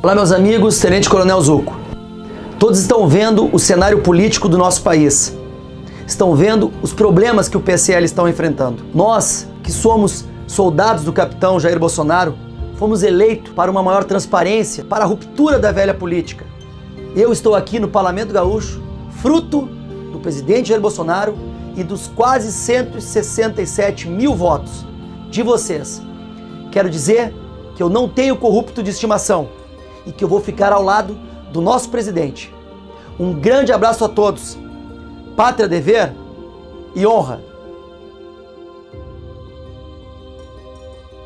Olá, meus amigos, Tenente Coronel Zuco. Todos estão vendo o cenário político do nosso país. Estão vendo os problemas que o PSL está enfrentando. Nós, que somos soldados do capitão Jair Bolsonaro, fomos eleitos para uma maior transparência, para a ruptura da velha política. Eu estou aqui no Parlamento Gaúcho, fruto do presidente Jair Bolsonaro e dos quase 167 mil votos de vocês. Quero dizer que eu não tenho corrupto de estimação e que eu vou ficar ao lado do nosso presidente. Um grande abraço a todos. Pátria, dever e honra.